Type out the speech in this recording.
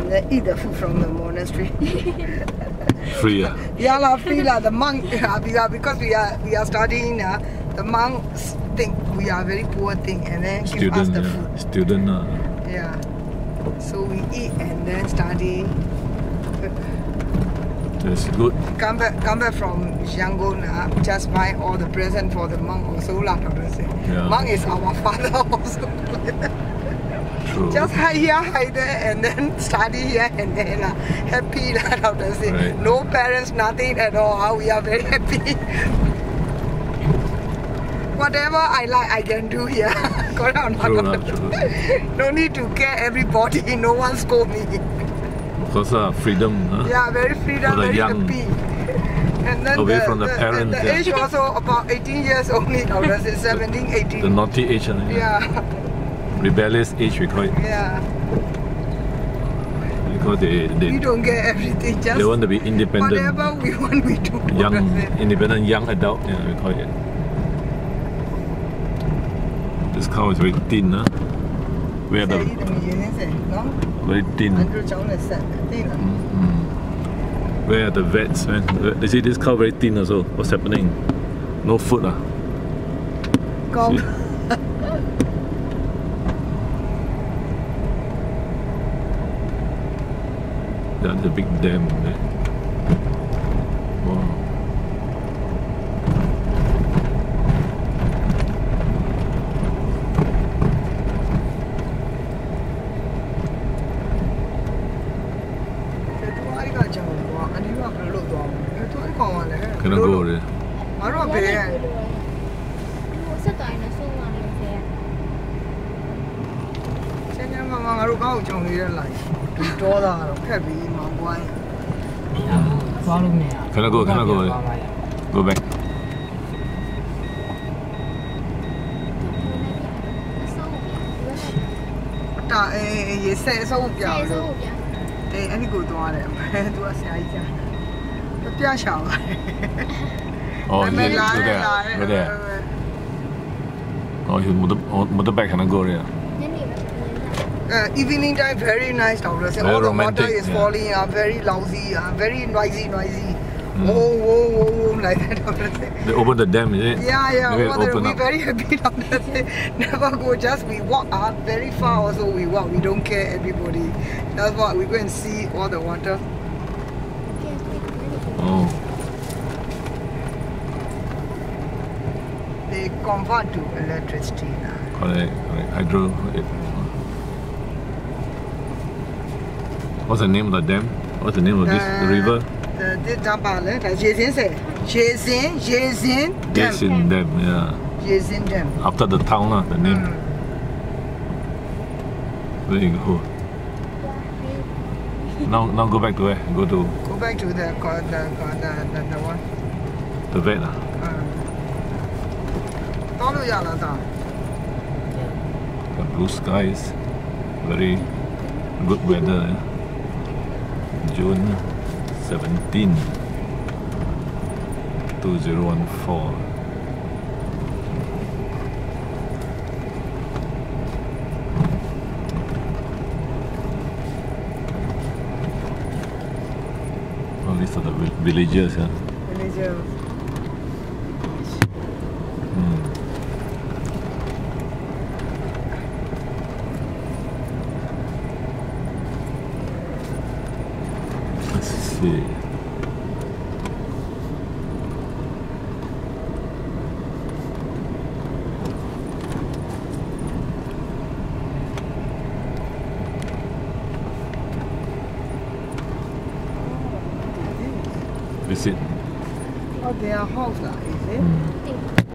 and then eat the food from the monastery. Free, yeah. Yeah, la, free la. The monk, because we are studying. The monks think we are very poor thing, and then give us the food. Student. Yeah. So we eat and then study. That's good. Come back from Yangon, just buy all the present for the monk also lah. Yeah. Monk is our father also. True. Just hide here, hide there, and then study here and there lah. Happy lah, Right. No parents, nothing at all. We are very happy. Whatever I like, I can do here. True. No need to care everybody. No one scold me. Because freedom. Yeah, very freedom, very young. happy. And then Away from the parents. The age also about 18 years only. 17, 18. The naughty age. Yeah. Rebellious age, we call it. Yeah. Because we don't get everything. Just they want to be independent. Whatever we want, we do. Independent young adult. Yeah, we call it. This cow is very thin, huh? Where the very thin. Where are the vets, man? You see this cow very thin also. What's happening? No food, That's a big dam. Wow. Cannot go there. Cannot go. Go back. Oh, go there. Oh, his motorbike cannot go there. Evening time, very nice. All the water is falling. Very lousy. Very noisy. Whoa, like that. They open the dam, is it? Yeah. We're very happy. Never go. Just we walk up very far. Also we walk. We don't care everybody. That's what we go and see all the water. Oh. They convert to electricity now. Correct. Hydro. What's the name of the dam? What's the name of this river? Jezin Dam, yeah. Jezin Dam. After the town, the name. There you go. Now go back to where? Go back to the one. The vet. The blue skies, very good weather. June 17, 2014. Oh, these are the villagers, yeah. Villagers. Let's see. Visit. Oh, their house, is it?